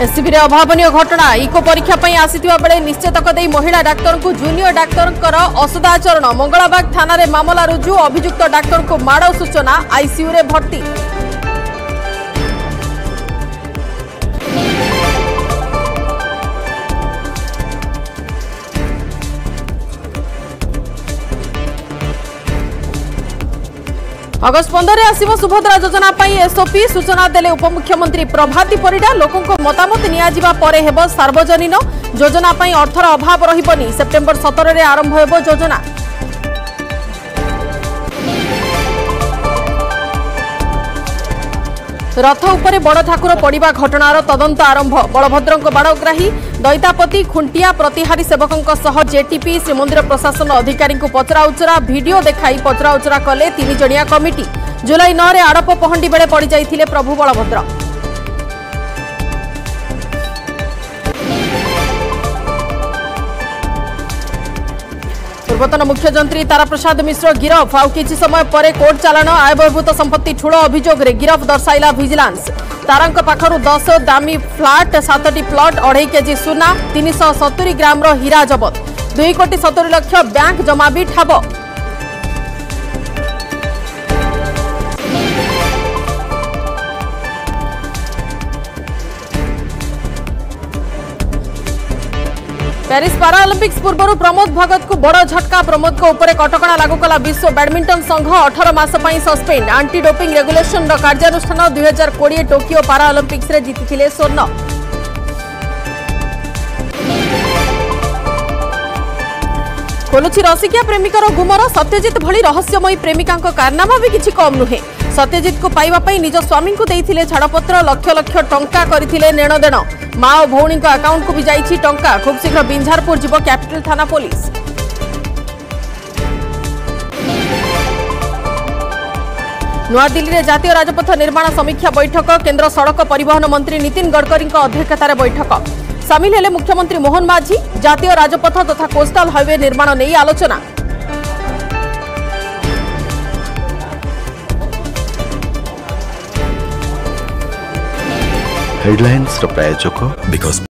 SCB रे अभावनीय घटना eco परीक्षा पई आसीथिबा बेले निश्चितक देई महिला डाक्टर को जूनियर डाक्टर असदाचरण मंगलाबाग थाना रे मामला रुजु अभियुक्त डाक्टर को माड़ सूचना आईसीयू रे भर्ती। अगस्ट 15 आसिबो सुभद्रा योजना पई एसओपी सूचना देले उपमुख्यमंत्री प्रभाती परिडा। लोकों को मतामत नियाजिबा परे हेबो सार्वजनीन योजना पई अर्थर अभाव रहिबनी। सेप्टेम्बर 17 रे आरंभ हेबो योजना। रथ उपरे बड़ ठाकुर पड़िबा घटनार तदंत आरंभ। बलभद्रंक बाड़ग्राही दैतापति खुंटिया प्रतिहारी सेवकों सह जेटीपी श्रीमंदिर प्रशासन अधिकारी पचराउचरा वीडियो देखाई पचराउचरा कले 3 जणिया कमिटी। जुलाई 9 रे आड़प पहंडी बेले पड़ जाइथिले प्रभु बलभद्र। पूर्वतन मुख्यमंत्री तारा प्रसाद मिश्र गिरफ। आउ किछि समय परे कोर्ट चालाण आय बहिर्भूत संपत्ति ठूल अभियोग रे गिरफ दर्शाइला विजिलेंस। तारांक पाखरु 10 दामी फ्लाट 7टी प्लॉट 2.5 केजी सुना 370 ग्राम रो हीरा जबत 2 कोटी 70 लाख बैंक जमा भी ठाब। पेरिस पाराओलंपिक्स पूर्व प्रमोद भगत को बड़ झटका। प्रमोद को ऊपर कटकणा लागू कला विश्व बैडमिंटन संघ 18 मास पई सस्पेंड। एंटी डोपिंग रेगुलेशन कार्यानुष्ठान 2020 टोकियो पाराओलंपिक्स रे जीतिथिले स्वर्ण। खोलुछि रसिकिया प्रेमिकार गुमर। सत्यजित भली रहस्यमयी प्रेमिका कारनामा भी किछि कम नुहे। सत्यजित को पाइबा पई निज स्वामी को देइथिले छाड़पत्र। लक्ष लक्ष टंका करथिले नेणदेण। मां और भौणी अकाउंट को भी जाइछि टंका। खूब शीघ्र बिंझारपुर जीव कैपिटल थाना पुलिस। नवा दिल्ली रे जातीय राजपथ निर्माण समीक्षा बैठक। केंद्र सड़क परिवहन मंत्री नितिन गडकरी अध्यक्षतार बैठक। सामिल हेले मुख्यमंत्री मोहन माझी। जातीय राजपथ तथा कोस्टाल हाईवे निर्माण नहीं आलोचना। हेडलाइंस प्रायोजक बिकॉज